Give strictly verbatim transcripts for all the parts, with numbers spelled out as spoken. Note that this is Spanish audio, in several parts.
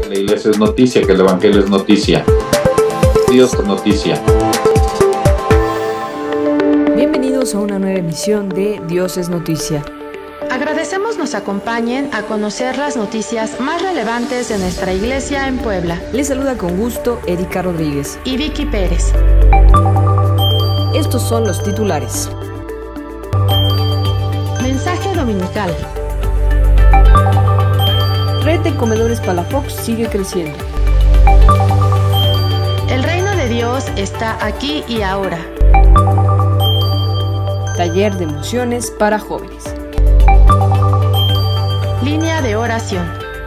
la iglesia es noticia, que el evangelio es noticia. Dios es noticia. Bienvenidos a una nueva emisión de Dios es Noticia. Agradecemos nos acompañen a conocer las noticias más relevantes de nuestra iglesia en Puebla. Les saluda con gusto Erika Rodríguez y Vicky Pérez. Estos son los titulares. Mensaje dominical. Red de comedores Palafox sigue creciendo. El reino de Dios está aquí y ahora. Taller de emociones para jóvenes. Línea de oración.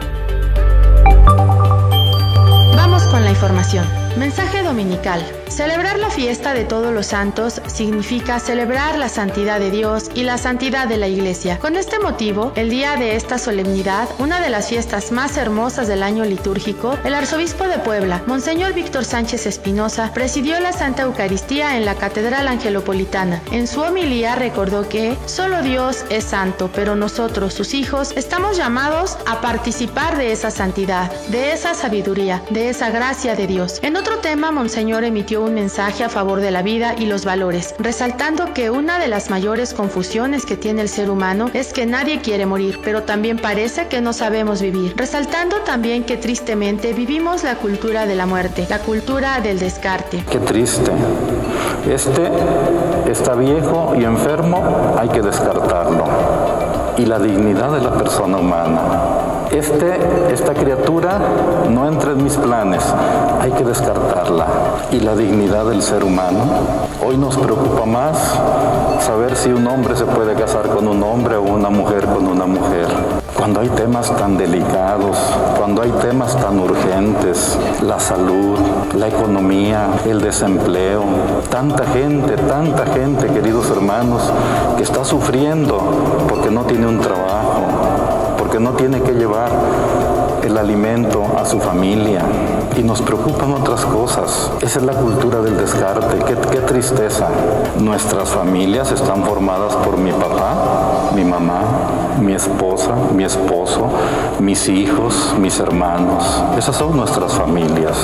Vamos con la información. Mensaje dominical. Celebrar la fiesta de todos los santos significa celebrar la santidad de Dios y la santidad de la Iglesia. Con este motivo, el día de esta solemnidad, una de las fiestas más hermosas del año litúrgico, el arzobispo de Puebla, Monseñor Víctor Sánchez Espinosa, presidió la Santa Eucaristía en la Catedral Angelopolitana. En su homilía recordó que solo Dios es santo, pero nosotros, sus hijos, estamos llamados a participar de esa santidad, de esa sabiduría, de esa gracia de Dios. En otro tema, Monseñor emitió un mensaje a favor de la vida y los valores, resaltando que una de las mayores confusiones que tiene el ser humano es que nadie quiere morir, pero también parece que no sabemos vivir, resaltando también que tristemente vivimos la cultura de la muerte, la cultura del descarte. Qué triste. Este está viejo y enfermo, hay que descartarlo. Y la dignidad de la persona humana. Este, esta criatura no entra en mis planes, hay que descartarla. Y la dignidad del ser humano. Hoy nos preocupa más saber si un hombre se puede casar con un hombre o una mujer con una mujer. Cuando hay temas tan delicados, cuando hay temas tan urgentes, la salud, la economía, el desempleo, tanta gente, tanta gente, queridos hermanos, que está sufriendo porque no tiene un trabajo, porque no tiene que llevar el alimento a su familia, y nos preocupan otras cosas. Esa es la cultura del descarte. Qué, qué tristeza. Nuestras familias están formadas por mi papá, mi mamá, mi esposa, mi esposo, mis hijos, mis hermanos. Esas son nuestras familias.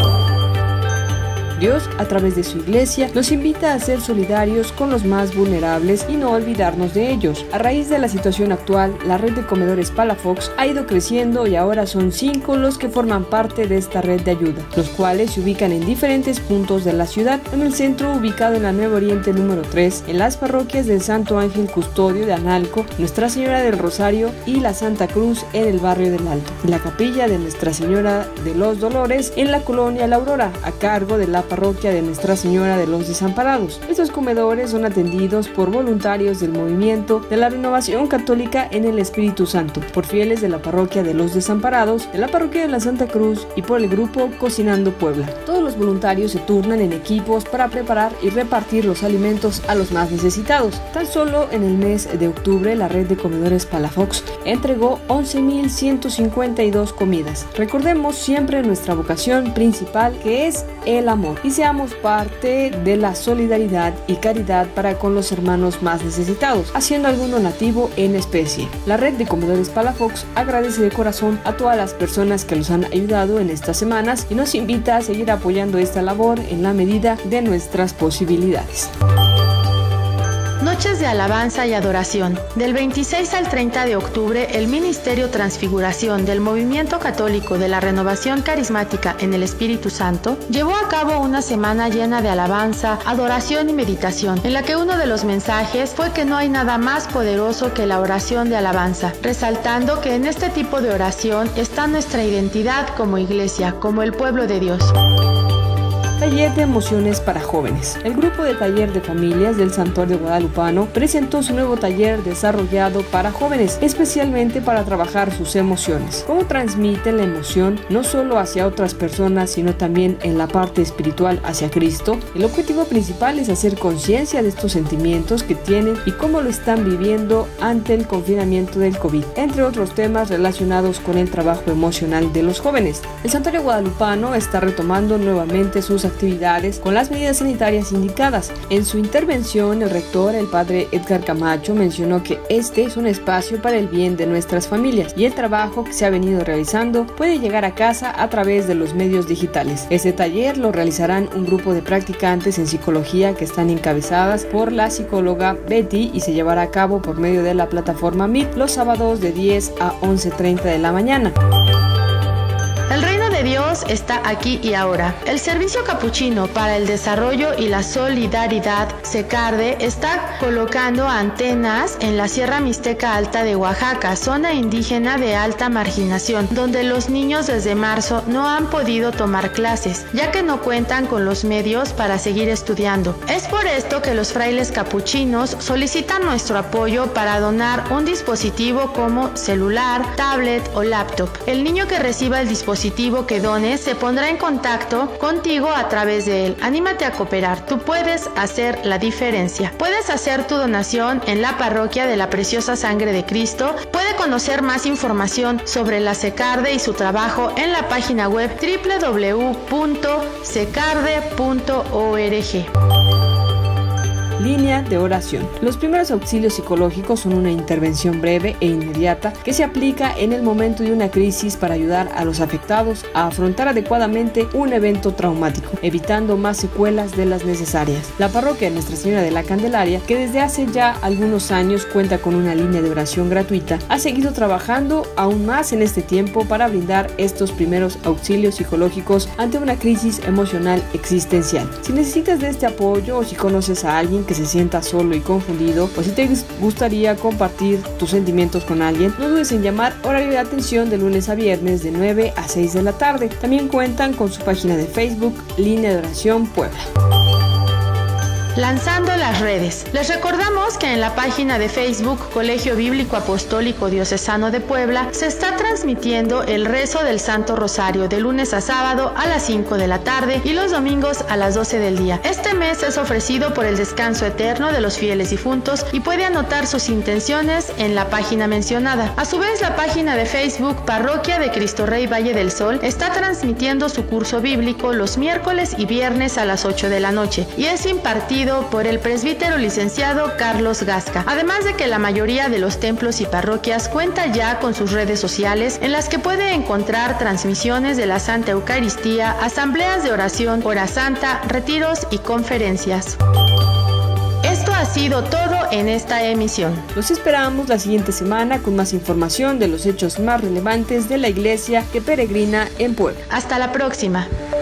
Dios, a través de su iglesia, nos invita a ser solidarios con los más vulnerables y no olvidarnos de ellos. A raíz de la situación actual, la red de comedores Palafox ha ido creciendo y ahora son cinco los que forman parte de esta red de ayuda, los cuales se ubican en diferentes puntos de la ciudad. En el centro, ubicado en la Nueva Oriente número tres, en las parroquias del Santo Ángel Custodio de Analco, Nuestra Señora del Rosario y la Santa Cruz en el barrio del Alto, y la capilla de Nuestra Señora de los Dolores en la colonia La Aurora, a cargo de la parroquia de Nuestra Señora de los Desamparados. Estos comedores son atendidos por voluntarios del movimiento de la Renovación Católica en el Espíritu Santo, por fieles de la parroquia de los Desamparados, de la parroquia de la Santa Cruz y por el grupo Cocinando Puebla. Todos los voluntarios se turnan en equipos para preparar y repartir los alimentos a los más necesitados. Tan solo en el mes de octubre, la red de comedores Palafox entregó once mil ciento cincuenta y dos comidas. Recordemos siempre nuestra vocación principal, que es el amor, y seamos parte de la solidaridad y caridad para con los hermanos más necesitados, haciendo algún donativo en especie. La red de comedores Palafox agradece de corazón a todas las personas que los han ayudado en estas semanas y nos invita a seguir apoyando esta labor en la medida de nuestras posibilidades. Noches de alabanza y adoración. Del veintiséis al treinta de octubre, el Ministerio Transfiguración del Movimiento Católico de la Renovación Carismática en el Espíritu Santo llevó a cabo una semana llena de alabanza, adoración y meditación, en la que uno de los mensajes fue que no hay nada más poderoso que la oración de alabanza, resaltando que en este tipo de oración está nuestra identidad como iglesia, como el pueblo de Dios. Taller de emociones para jóvenes. El grupo de taller de familias del Santuario Guadalupano presentó su nuevo taller desarrollado para jóvenes, especialmente para trabajar sus emociones. Cómo transmiten la emoción no solo hacia otras personas, sino también en la parte espiritual hacia Cristo. El objetivo principal es hacer conciencia de estos sentimientos que tienen y cómo lo están viviendo ante el confinamiento del COVID, entre otros temas relacionados con el trabajo emocional de los jóvenes. El Santuario Guadalupano está retomando nuevamente sus actividades con las medidas sanitarias indicadas. En su intervención, el rector, el padre Edgar Camacho, mencionó que este es un espacio para el bien de nuestras familias y el trabajo que se ha venido realizando puede llegar a casa a través de los medios digitales. Este taller lo realizarán un grupo de practicantes en psicología que están encabezadas por la psicóloga Betty y se llevará a cabo por medio de la plataforma Meet los sábados de diez a once treinta de la mañana. El reino de Dios está aquí y ahora. El Servicio Capuchino para el Desarrollo y la Solidaridad, SECARDE, está colocando antenas en la Sierra Mixteca Alta de Oaxaca, zona indígena de alta marginación, donde los niños desde marzo no han podido tomar clases, ya que no cuentan con los medios para seguir estudiando. Es por esto que los frailes capuchinos solicitan nuestro apoyo para donar un dispositivo como celular, tablet o laptop. El niño que reciba el dispositivo que dones se pondrá en contacto contigo a través de él. Anímate a cooperar, tú puedes hacer la diferencia. Puedes hacer tu donación en la parroquia de la Preciosa Sangre de Cristo. Puede conocer más información sobre la SECARDE y su trabajo en la página web doble u doble u doble u punto secarde punto org. Línea de oración. Los primeros auxilios psicológicos son una intervención breve e inmediata que se aplica en el momento de una crisis para ayudar a los afectados a afrontar adecuadamente un evento traumático, evitando más secuelas de las necesarias. La parroquia de Nuestra Señora de la Candelaria, que desde hace ya algunos años cuenta con una línea de oración gratuita, ha seguido trabajando aún más en este tiempo para brindar estos primeros auxilios psicológicos ante una crisis emocional existencial. Si necesitas de este apoyo o si conoces a alguien que se sienta solo y confundido, o si te gustaría compartir tus sentimientos con alguien, no dudes en llamar. Horario de atención de lunes a viernes de nueve a seis de la tarde. También cuentan con su página de Facebook, Línea de Oración Puebla. Lanzando las redes. Les recordamos que en la página de Facebook Colegio Bíblico Apostólico Diocesano de Puebla se está transmitiendo el rezo del Santo Rosario de lunes a sábado a las cinco de la tarde y los domingos a las doce del día. Este mes es ofrecido por el descanso eterno de los fieles difuntos y puede anotar sus intenciones en la página mencionada. A su vez, la página de Facebook Parroquia de Cristo Rey Valle del Sol está transmitiendo su curso bíblico los miércoles y viernes a las ocho de la noche y es impartido por el presbítero licenciado Carlos Gasca. Además de que la mayoría de los templos y parroquias cuenta ya con sus redes sociales en las que puede encontrar transmisiones de la Santa Eucaristía, asambleas de oración, hora santa, retiros y conferencias. Esto ha sido todo en esta emisión. Los esperamos la siguiente semana con más información de los hechos más relevantes de la iglesia que peregrina en Puebla. Hasta la próxima.